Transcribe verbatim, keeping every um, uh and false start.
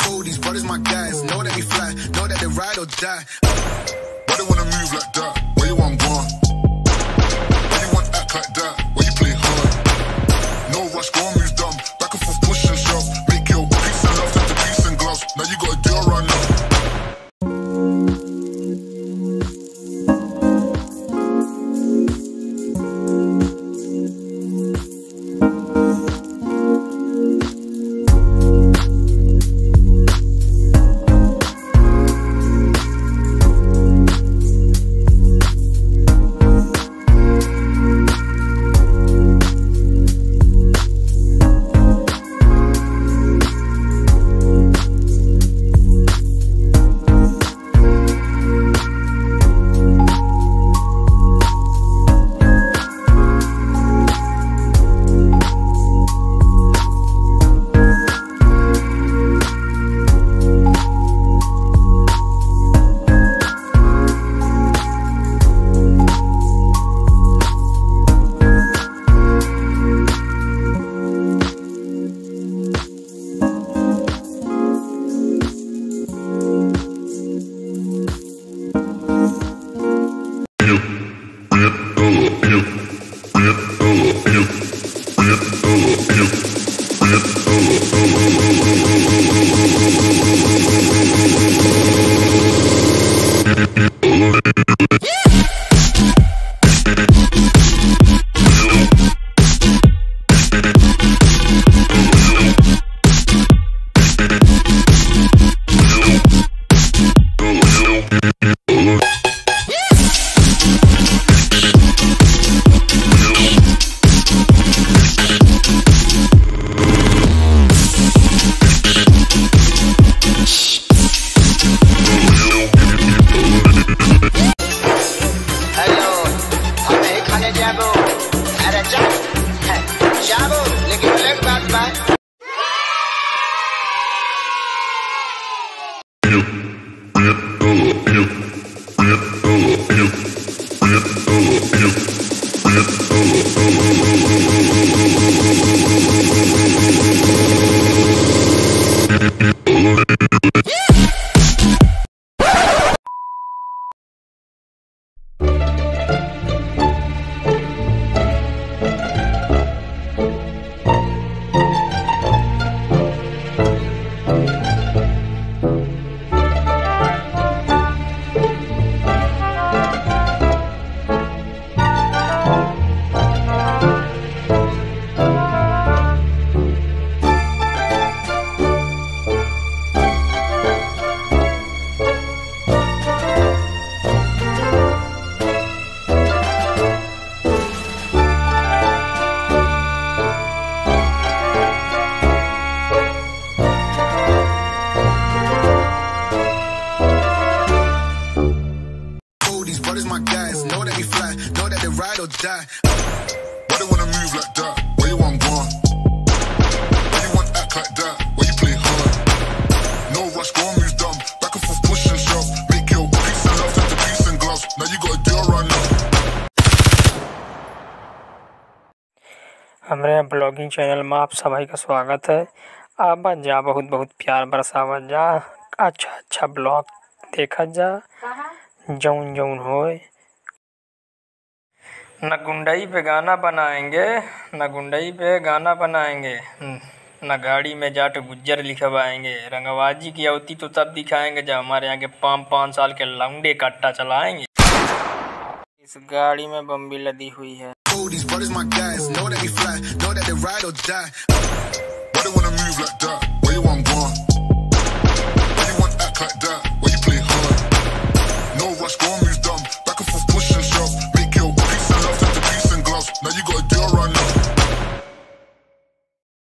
Oh, these brothers my guys, know that we fly, know that they ride or die. Why they wanna move like that? Where you want gone? Why you want act like that? Why you play hard? No rush, go and move dumb. Back and forth, push and shove. Make your peace and love turn to peace and gloves. Now you gotta do it right now. Die. Why they wanna move like that? Where you want gone? Why you want act like that? Why you play hard? No rush, go and move dumb. Back and forth, push and shove. Make your peace and love turn to peace and gloves. Now you gotta do it right now. हमारे blogging channel में आप सभी का स्वागत है। आप जा बहुत बहुत प्यार बरसावत जा, अच्छा अच्छा ब्लॉग देखा जा, जौन जौन होए। न गुंडई पे गाना बनाएंगे, न गुंडई पे गाना बनाएंगे, न गाड़ी में जाट गुज्जर लिखवाएंगे। रंगबाजी की अवती तो तब दिखाएंगे जब हमारे यहाँ के पाँच पाँच साल के लौंडे कट्टा चलाएंगे। इस गाड़ी में बम्बी लदी हुई है।